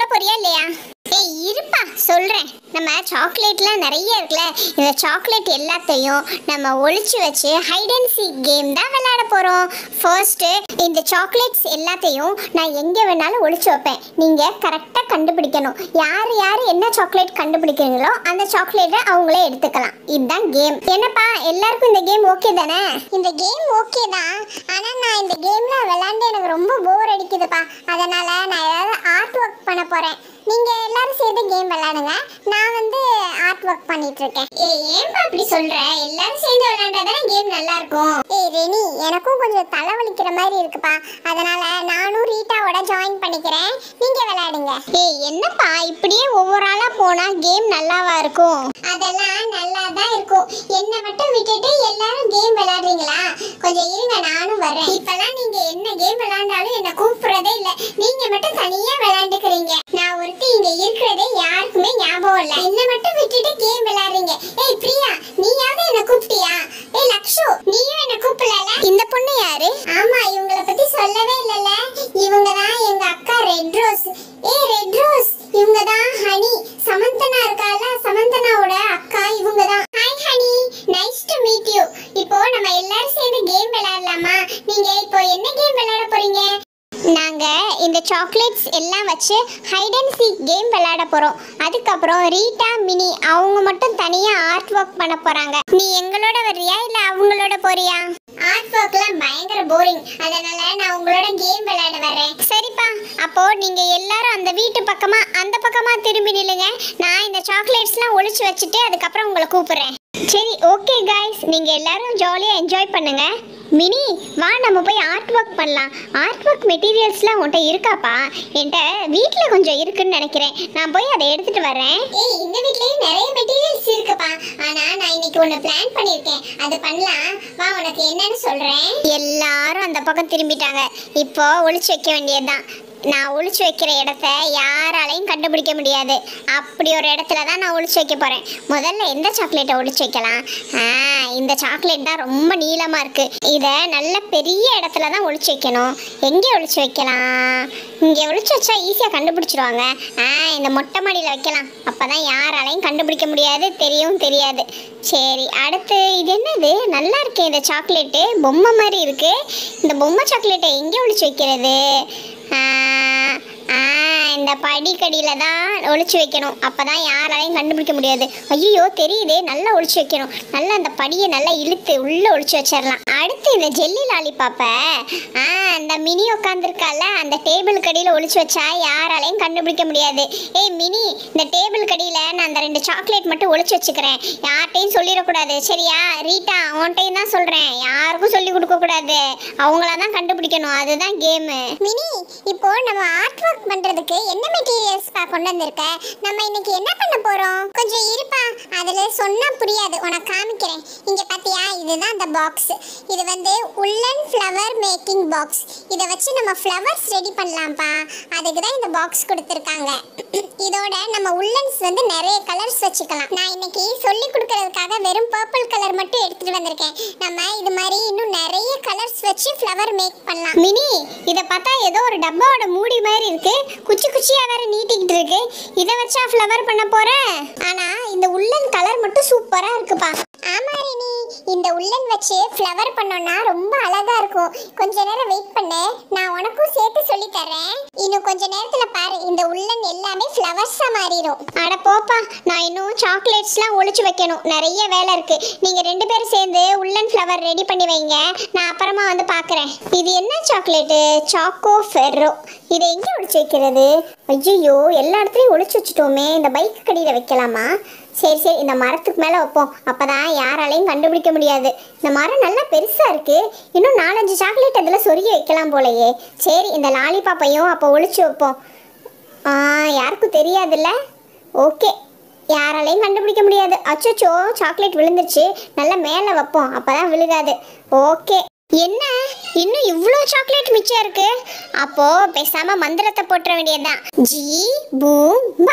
போறியா இல்லையா? ஏய் இருப்பா சொல்றேன். நம்ம சாக்லேட்லாம் நிறைய இருக்குல்ல, இந்த சாக்லேட் எல்லாத்தையும் நம்ம ஒளிச்சு வச்சு ஹைட் அண்ட் சீக் கேம் தான் விளையாட போறோம். ஃபர்ஸ்ட் இந்த சாக்லேட்ஸ் எல்லாத்தையும் நான் எங்க வேணாலும் ஒளிச்சு வைப்பேன். நீங்க கரெக்டா கண்டுபிடிக்கணும். யார் யார் என்ன சாக்லேட் கண்டுபிடிக்கிறீங்களோ அந்த சாக்லேட்டை அவங்களே எடுத்துக்கலாம். இதுதான் கேம். என்னப்பா எல்லாருக்கும் இந்த கேம் ஓகே தானே? இந்த கேம் ஓகே தான். ஆனா நான் இந்த கேம்ல விளையாண்டு எனக்கு ரொம்ப போர் அடிக்குதுப்பா. அதனால நான் ஏதாவது ஆர்ட் ஒர்க் பண்ண போறேன். நீங்க எல்லாரும் சேர்ந்து கேம் விளையாடுங்க. நான் வந்து ஆர்ட் ஒர்க் பண்ணிட்டு இருக்கேன். ஏய் ஏன்பா அப்படி சொல்ற? எல்லாரும் சேர்ந்து விளையாண்டாதான் கேம் நல்லா இருக்கும். ஏய் ரெனி, எனக்கும் கொஞ்சம் தலைவலிக்கிற மாதிரி இருக்குப்பா. அதனால நானும் ரீட்டாவோட ஜாயின் பண்ணிக்கிறேன். நீங்க விளையாடுங்க. ஏய் என்னப்பா இப்படியே ஒவ்வொரு ஆளா போனா கேம் நல்லாவா இருக்கும்? அதெல்லாம் நல்லா தான் இருக்கும். என்ன மட்டும் விட்டுட்டு எல்லாரும் கேம் விளையாடுறீங்களா? கொஞ்சம் இருங்க, நானும் வரேன். இப்பலாம் நீங்க என்ன கேம் விளையாண்டாலும் என்ன கூப்பிடுறதே இல்ல. நீங்க மட்டும் தனியா விளையாண்டுக்கிறீங்க. நான் ஒருத்தி இங்க இருக்கிறதே யாருக்குமே ஞாபகம் இல்ல. என்ன மட்டும் விட்டுட்டு கேம் விளையாடுறீங்க. ஏய் பிரியா, நீயாவது என்ன கூப்பிட்டியா? ஏய் லக்ஷு, நீயும் என்ன கூப்பிடல. இந்த பொண்ணு யாரு? ஆமா, இவங்கள பத்தி சொல்லவே இல்லல. இவங்க தான் எங்க அக்கா ரெட் ரோஸ். ஏய் ரெட் ரோஸ், இவங்க தான் ஹனி. சமந்தனா இருக்கால, சமந்தனாவோட அக்கா இவங்க தான். Hi honey, nice to meet you. இப்போ நம்ம எல்லாரும் சேர்ந்து கேம் விளையாடலாமா? நீங்க இப்போ என்ன கேம் விளையாட போறீங்க? நாங்க இந்த சாக்லேட்ஸ் எல்லாம் வச்சு ஹைட் அண்ட் சீக் கேம் விளையாட போறோம். அதுக்கப்புறம் ரீட்டா மினி அவங்க மட்டும் தனியா ஆர்ட் ஒர்க் பண்ண போறாங்க. நீ எங்களோட வர்றியா இல்ல அவங்களோட போறியா? ஆர்ட் ஒர்க்லாம் பயங்கர போரிங். அதனால நான் உங்களோட கேம் விளையாட வரேன். சரிப்பா, அப்போ நீங்க எல்லாரும் அந்த வீட்டு பக்கமா அந்த பக்கமா திரும்பி நில்லுங்க. நான் இந்த சாக்லேட்ஸ்லாம் ஒளிச்சு வச்சுட்டு அதுக்கப்புறம் உங்களை கூப்பிடுறேன். சரி ஓகே கைஸ், நீங்க எல்லாரும் ஜாலியா என்ஜாய் பண்ணுங்க. மினி வா, நம்ம போய் ஆர்ட் ஒர்க் பண்ணலாம். ஆர்ட் ஒர்க் மெட்டீரியல்ஸ்லாம் உன்கிட்ட இருக்காப்பா? என்கிட்ட வீட்டில் கொஞ்சம் இருக்குன்னு நினைக்கிறேன். நான் போய் அதை எடுத்துட்டு வரேன். ஏய் இந்த வீட்லயும் நிறைய மெட்டீரியல்ஸ் இருக்குப்பா. ஆனா நான் இன்னைக்கு ஒன்று பிளான் பண்ணியிருக்கேன். அது பண்ணலாம் வா, உனக்கு என்னன்னு சொல்றேன். எல்லாரும் அந்த பக்கம் திரும்பிட்டாங்க. இப்போ ஒளிச்சு வைக்க வேண்டியதுதான். நான் ஒளிச்சு வைக்கிற இடத்த யாராலையும் கண்டுபிடிக்க முடியாது. அப்படி ஒரு இடத்துல தான் நான் ஒளிச்சு வைக்க போறேன். முதல்ல எந்த சாக்லேட்டை ஒளிச்சு வைக்கலாம்? இந்த சாக்லேட் தான் ரொம்ப நீளமா இருக்கு. இதை நல்ல பெரிய இடத்துல தான் ஒளிச்சு வைக்கணும். எங்கே ஒளிச்சு வைக்கலாம்? இங்கே ஒளிச்சு வச்சா ஈஸியாக கண்டுபிடிச்சிருவாங்க. இந்த மொட்டை மாடியில் வைக்கலாம். அப்பதான் யாராலையும் கண்டுபிடிக்க முடியாது, தெரியவும் தெரியாது. சரி அடுத்து இது என்னது? நல்லா இருக்கு இந்த சாக்லேட்டு, பொம்மை மாதிரி இருக்கு. இந்த பொம்மை சாக்லேட்டை எங்கே ஒளிச்சு வைக்கிறது? இந்த படிக்கடியில தான் ஒளிச்சு வைக்கணும். அப்பதான் யாராலையும் கண்டுபிடிக்க முடியாது. ஐயோ தெரியுது, நல்லா ஒளிச்சு வைக்கணும். நல்லா அந்த படியை நல்லா இழுத்து உள்ள ஒளிச்சு வச்சிடலாம். அடுத்து இந்த ஜெல்லி லாலிபாப்பை அந்த மினி உட்காந்துருக்கால அந்த டேபிள் கடியில ஒளிச்சு வச்சா யாராலையும் கண்டுபிடிக்க முடியாது. ஏய் மினி, இந்த டேபிள் கடியில நான் அந்த 2 சாக்லேட் மட்டும் ஒளிச்சு வச்சுக்கிறேன். யார்ட்டையும் சொல்லிடக்கூடாது சரியா? ரீட்டா உன்ட்டையும் தான் சொல்றேன், யாருக்கும் சொல்லி கொடுக்க கூடாது. அவங்களாதான் கண்டுபிடிக்கணும். அதுதான் கேமு. மினி, இப்போ நம்ம ஆர்ட் ஒர்க் பண்றதுக்கு என்ன மெட்டீரியல்ஸ் கொண்டு வந்திருக்க? நம்ம இன்னைக்கு என்ன பண்ண போறோம்? கொஞ்சம் இருப்பா, அதுல சொன்னா புரியாது, உனக்கு காமிக்கிறேன். இங்க பாத்தியா, இதுதான் அந்த பாக்ஸ். இது வந்து உள்ளன் ஃப்ளவர் மேக்கிங் பாக்ஸ். இத வச்சு நம்ம ஃப்ளவர்ஸ் ரெடி பண்ணலாம்ப்பா. அதுக்கு தான் இந்த பாக்ஸ் கொடுத்திருக்காங்க. இதோட நம்ம உள்ளன்ஸ் வந்து நிறைய கலர்ஸ் வச்சுக்கலாம். நான் இன்னைக்கு சொல்லி கொடுக்கிறதுக்காக வெறும் பர்பிள் கலர் மட்டும் எடுத்துட்டு வந்திருக்கேன். நம்ம இது மாதிரி இன்னும் நிறைய கலர்ஸ் வச்சு ஃப்ளவர் மேக் பண்ணலாம். மினி, இத பார்த்தா ஏதோ ஒரு டப்பாவோட மூடி மாதிரி இருக்கு. குச்சி குச்சியா வேற நீட்டிக்கிட்டு இருக்கு. இத வச்சா ஃப்ளவர் பண்ண போறேன். ஆனா இந்த உள்ளன் கலர் மட்டும் சூப்பரா இருக்குப்பா. ஆமா ரெனி, இந்த உள்ளன் வச்சு ஃப்ளவர் பண்ணோம்னா ரொம்ப அழகா இருக்கும். கொஞ்ச நேரம் வெயிட் பண்ணு, நான் உனக்கும் சேர்த்து சொல்லி தரேன். இன்னும் கொஞ்ச நேரத்துல பாரு, இந்த உள்ளன் எல்லாமே ஃப்ளவர்ஸா மாறிடும். அட போப்பா, நான் இன்னும் சாக்லேட்ஸ்லாம் ஒளிச்சு வைக்கணும். நிறைய வேலை இருக்கு. நீங்க 2 பேரும் சேர்ந்து உள்ளன் ஃப்ளவர் ரெடி பண்ணி வைங்க. நான் அப்புறமா வந்து பாக்குறேன். இது என்ன சாக்லேட்டு? Choco ferro. இதை எங்கே ஒளிச்சு வைக்கிறது? ஐயோ எல்லா இடத்துலையும் ஒளிச்சு வச்சுட்டோமே. இந்த பைக் கடியில் வைக்கலாமா? சரி சரி, இந்த மரத்துக்கு மேலே வைப்போம். அப்போதான் யாராலையும் கண்டுபிடிக்க முடியாது. இந்த மரம் நல்லா பெருசாக இருக்குது. இன்னும் 4-5 சாக்லேட் அதில் சொருகி வைக்கலாம் போலையே. சரி, இந்த லாலிபாப்பையும் அப்போ ஒளிச்சு வைப்போம். யாருக்கும் தெரியாதுல்ல? ஓகே, யாராலையும் கண்டுபிடிக்க முடியாது. அச்சோ சாக்லேட் விழுந்துருச்சு. நல்லா மேலே வைப்போம், அப்போதான் விழுகாது. ஓகே. என்ன இன்னும் இவ்வளோ சாக்லேட் மிச்சம் இருக்கு? அப்போ பேசாம மந்திரத்தை போட்டுற வேண்டியதுதான். ஜி பூம் பா.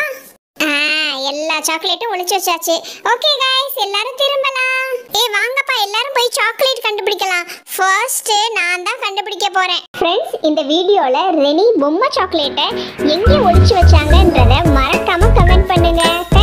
எல்லா சாக்லேட்டும் ஒளிச்சு வச்சாச்சு. ஓகே गाइस, எல்லாரும் திரும்பலாம். வாங்கப்பா, எல்லாரும் போய் சாக்லேட் கண்டுபிடிக்கலாம். ஃபர்ஸ்ட் நான் தான் கண்டுபிடிக்க போறேன். ஃப்ரெண்ட்ஸ், இந்த வீடியோல ரெனி பொம்மை சாக்லேட்டை எங்கே ஒளிச்சு வச்சாங்கன்றத மறக்காம கமெண்ட் பண்ணுங்க.